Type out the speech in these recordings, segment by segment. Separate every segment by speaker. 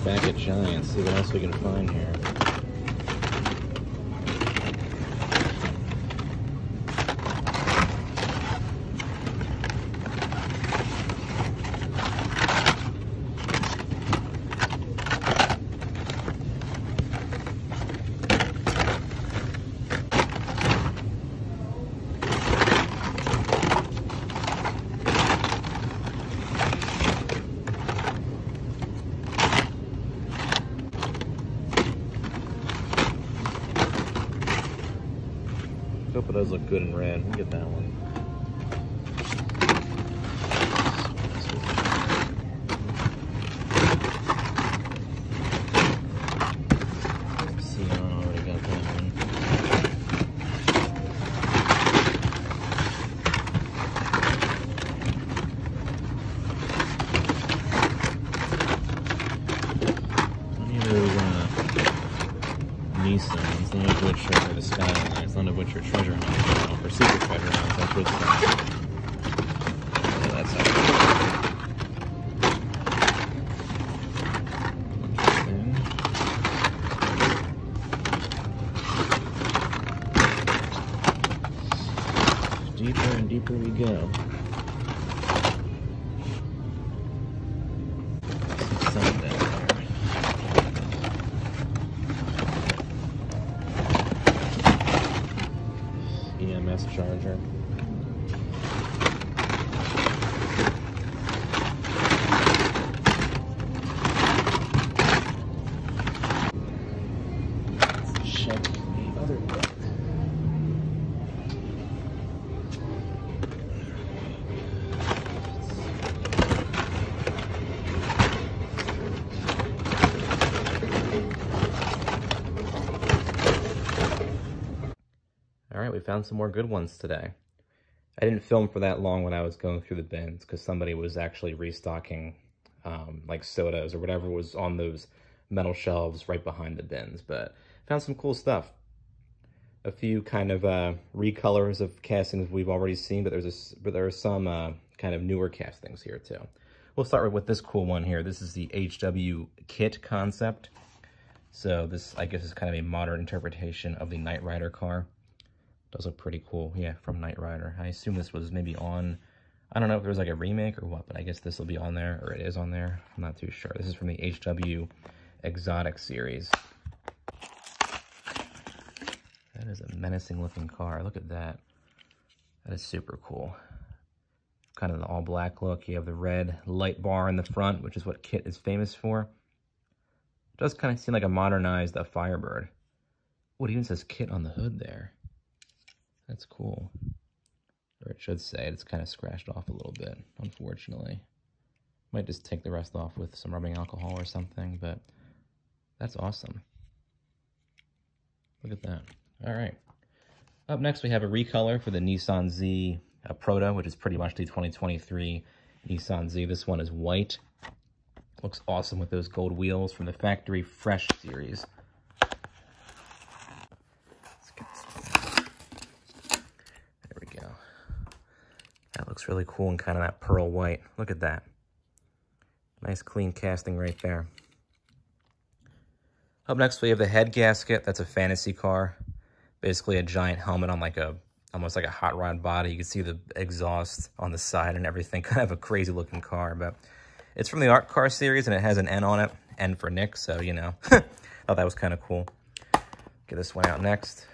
Speaker 1: back at Giant, see what else we can find here. Hope it does look good in red. We'll get that one. See, I already got that one. Any of those Nissans, none of which are the Skylines, none of which are treasure hunts, or secret treasure hunts, I should say. So that's how deeper and deeper we go. EMS charger. Let's check the other book. All right, we found some more good ones today. I didn't film for that long when I was going through the bins because somebody was actually restocking like sodas or whatever was on those metal shelves right behind the bins, but found some cool stuff. A few kind of recolors of castings we've already seen, but there are some kind of newer castings here too. We'll start with this cool one here. This is the HW kit concept. So this, I guess, is kind of a modern interpretation of the Knight Rider car. Does look pretty cool, yeah, from Knight Rider. I assume this was maybe on, I don't know if there was like a remake or what, but I guess this will be on there, or it is on there. I'm not too sure. This is from the HW Exotic series. That is a menacing looking car. Look at that. That is super cool. Kind of an all black look. You have the red light bar in the front, which is what Kit is famous for. It does kind of seem like a modernized Firebird. Oh, it even says Kit on the hood there. That's cool. Or it should say it's kind of scratched off a little bit, unfortunately. Might just take the rest off with some rubbing alcohol or something, but that's awesome. Look at that. All right. Up next, we have a recolor for the Nissan Z Proto, which is pretty much the 2023 Nissan Z. This one is white. Looks awesome with those gold wheels from the Factory Fresh series. That looks really cool in kind of that pearl white. Look at that. Nice clean casting right there. Up next, we have the head gasket. That's a fantasy car. Basically a giant helmet on like almost like a hot rod body. You can see the exhaust on the side and everything. Kind of a crazy looking car, but it's from the Art Car series and it has an N on it. N for Nick, so you know. Thought that was kind of cool. Get this one out next.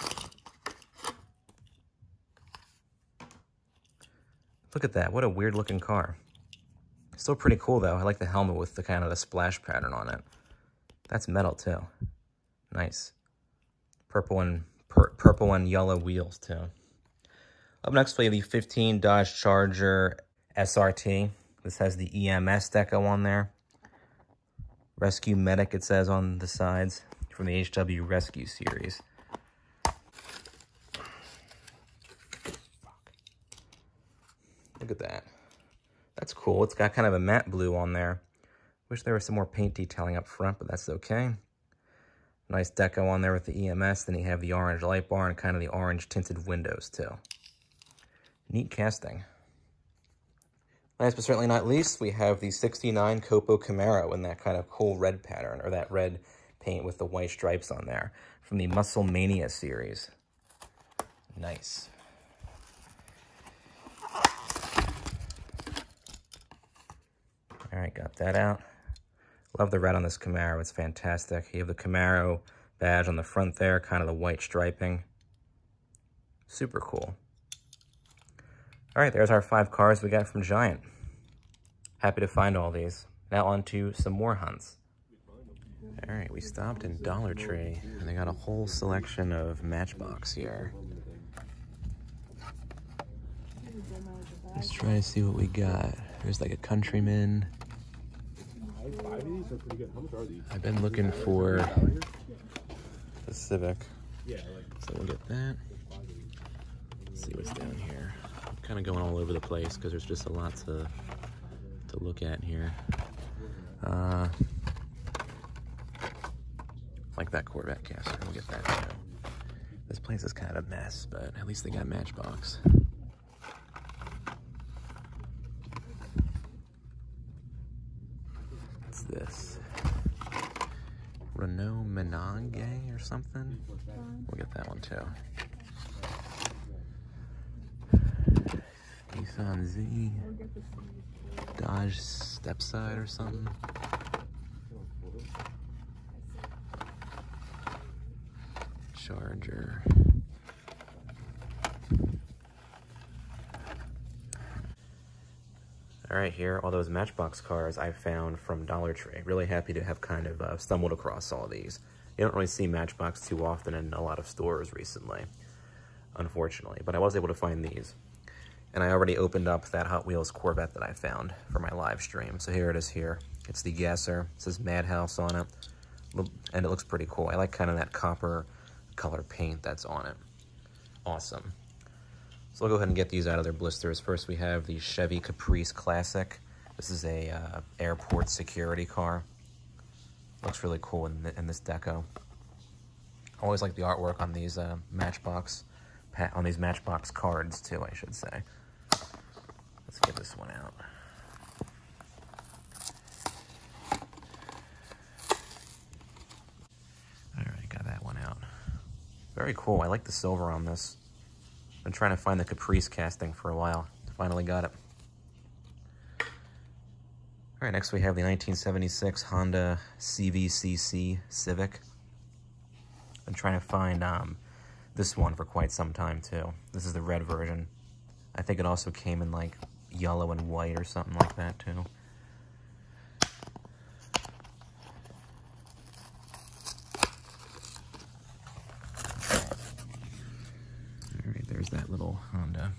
Speaker 1: Look at that, what a weird looking car. Still pretty cool though. I like the helmet with the kind of the splash pattern on it. That's metal too. Nice. Purple and yellow wheels too. Up next we have the 15 Dodge Charger SRT. This has the EMS deco on there. Rescue Medic it says on the sides from the HW Rescue series. Look at that. That's cool. It's got kind of a matte blue on there. Wish there was some more paint detailing up front, but that's okay. Nice deco on there with the EMS. Then you have the orange light bar and kind of the orange tinted windows too. Neat casting. Last but certainly not least, we have the 69 Copo Camaro in that kind of cool red pattern, or that red paint with the white stripes on there, from the Muscle Mania series. Nice. All right, got that out. Love the red on this Camaro, it's fantastic. You have the Camaro badge on the front there, kind of the white striping. Super cool. All right, there's our 5 cars we got from Giant. Happy to find all these. Now on to some more hunts. All right, we stopped in Dollar Tree, and they got a whole selection of Matchbox here. Let's try to see what we got. There's like a Countryman. I've been looking for the Civic, so we'll get that. Let's see what's down here. I'm kind of going all over the place because there's just a lot to look at here. Like that Corvette caster, we'll get that too. This place is kind of a mess, but at least they got Matchbox. What's this? Renault Menage or something? We'll get that one too. Nissan Z. Dodge Stepside or something. Charger. All right, here, all those Matchbox cars I found from Dollar Tree. Really happy to have kind of stumbled across all these. You don't really see Matchbox too often in a lot of stores recently, unfortunately, but I was able to find these. And I already opened up that Hot Wheels Corvette that I found for my live stream. So here it is here. It's the Gasser. It says Madhouse on it. And it looks pretty cool. I like kind of that copper color paint that's on it. Awesome. So we'll go ahead and get these out of their blisters. First we have the Chevy Caprice Classic. This is a airport security car. Looks really cool in this deco. I always like the artwork on these Matchbox cards too, I should say. Let's get this one out. All right, got that one out. Very cool. I like the silver on this. Been trying to find the Caprice casting for a while. Finally got it. All right, next we have the 1976 Honda CVCC Civic. Been trying to find this one for quite some time too. This is the red version. I think it also came in like yellow and white or something like that too. All right, there's that little Honda.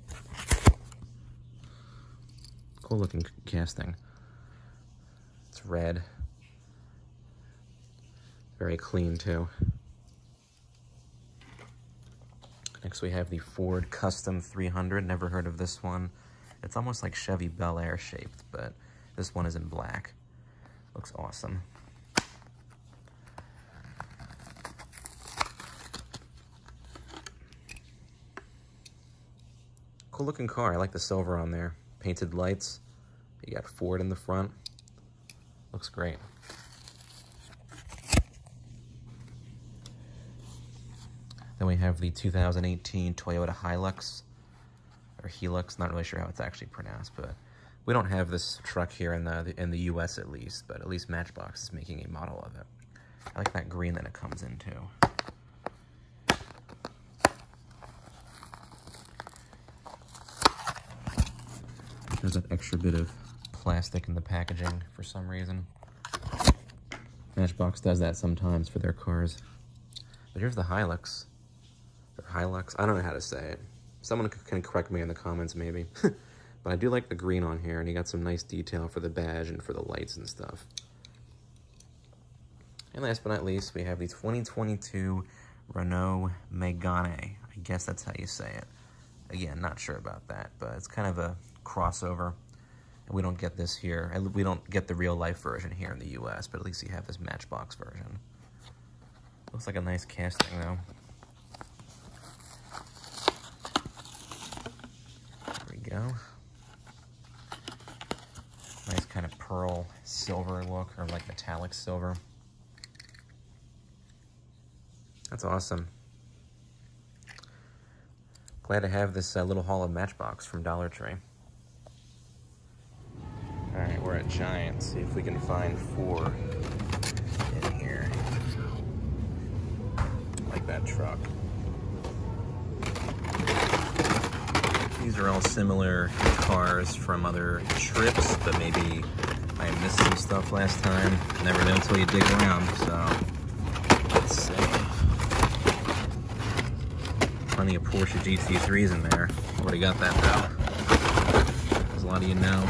Speaker 1: Cool looking casting. It's red. Very clean too. Next we have the Ford Custom 300. Never heard of this one. It's almost like Chevy Bel Air shaped, but this one is in black. Looks awesome. Cool looking car. I like the silver on there. Painted lights. You got Ford in the front. Looks great. Then we have the 2018 Toyota Hilux, or Helix, not really sure how it's actually pronounced, but we don't have this truck here in the US at least, but at least Matchbox is making a model of it. I like that green that it comes in too. There's an extra bit of plastic in the packaging for some reason. Matchbox does that sometimes for their cars. But here's the Hilux. Or Hilux. I don't know how to say it. Someone can correct me in the comments maybe. But I do like the green on here, and you got some nice detail for the badge and for the lights and stuff. And last but not least, we have the 2022 Renault Megane. I guess that's how you say it. Again, not sure about that, but it's kind of a crossover. And we don't get this here. We don't get the real life version here in the US, but at least you have this Matchbox version. Looks like a nice casting though. There we go. pearl silver look, or like metallic silver. That's awesome. Glad to have this little haul of Matchbox from Dollar Tree. All right, we're at Giant. See if we can find 4 in here. Like that truck. These are all similar cars from other trips, but maybe I missed some stuff last time. Never know until you dig around, so let's see. Plenty of Porsche GT3s in there. Already got that though. As a lot of you know.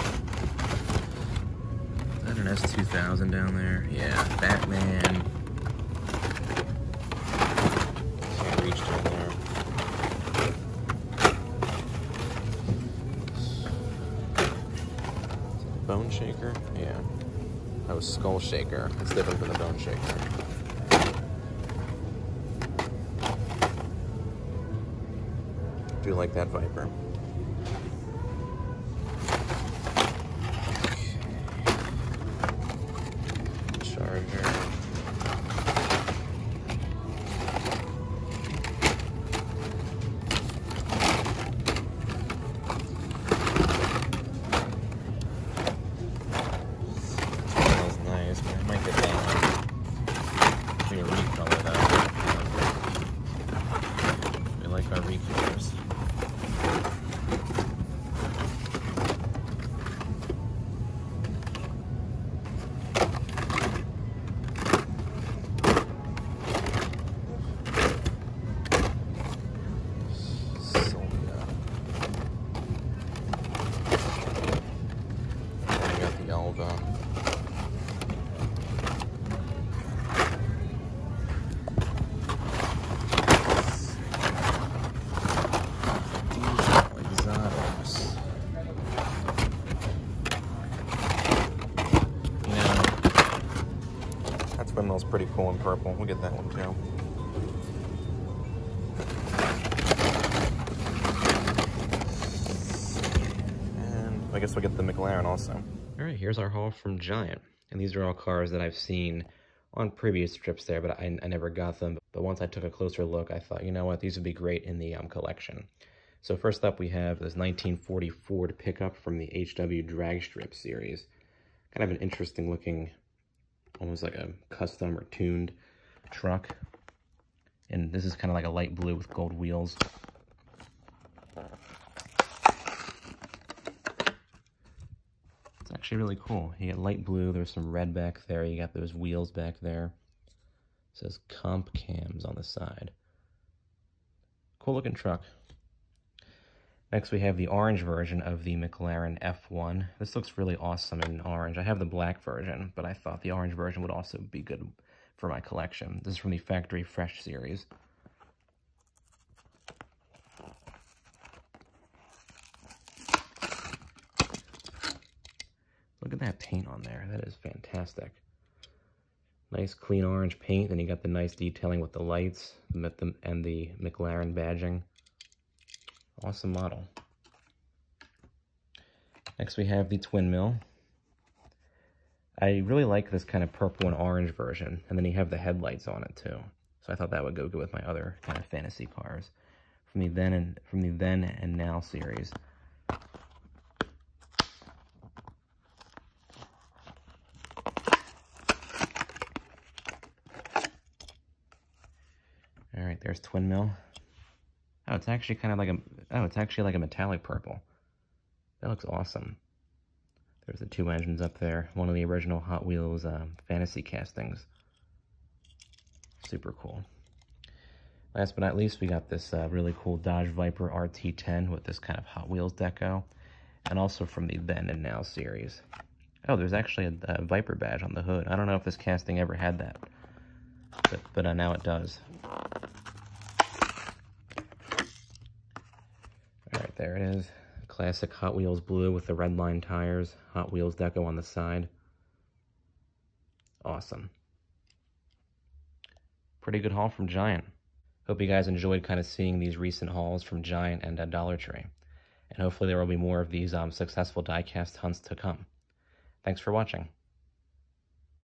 Speaker 1: Is that an S2000 down there? Yeah, Batman. Can't reach down there. Bone Shaker? Yeah. That was Skull Shaker. It's different from the Bone Shaker. Do like that Viper. Charger. Our recolors. I got the Elva. Windmill's pretty cool in purple. We'll get that one too. And I guess we'll get the McLaren also. All right, here's our haul from Giant. And these are all cars that I've seen on previous trips there, but I never got them. But once I took a closer look, I thought, you know what, these would be great in the collection. So first up, we have this 1940 Ford pickup from the HW Drag Strip series. Kind of an interesting looking, almost like a custom or tuned truck. And this is kind of like a light blue with gold wheels. It's actually really cool. You get light blue, there's some red back there, you got those wheels back there. It says comp cams on the side. Cool looking truck. Next we have the orange version of the McLaren F1. This looks really awesome in orange. I have the black version, but I thought the orange version would also be good for my collection. This is from the Factory Fresh series. Look at that paint on there. That is fantastic. Nice clean orange paint. Then you got the nice detailing with the lights and the McLaren badging. Awesome model. Next we have the twin mill. I really like this kind of purple and orange version, and then you have the headlights on it too. So I thought that would go good with my other kind of fantasy cars from the then and now series. All right, there's twin mill. Oh, it's actually kind of like it's actually like a metallic purple. That looks awesome. There's the 2 engines up there. One of the original Hot Wheels fantasy castings. Super cool. Last but not least, we got this really cool Dodge Viper RT10 with this kind of Hot Wheels deco. And also from the Then and Now series. Oh, there's actually a Viper badge on the hood. I don't know if this casting ever had that. But now it does. Alright, there it is. Classic Hot Wheels blue with the red line tires. Hot Wheels deco on the side. Awesome. Pretty good haul from Giant. Hope you guys enjoyed kind of seeing these recent hauls from Giant and Dollar Tree. And hopefully there will be more of these successful diecast hunts to come. Thanks for watching.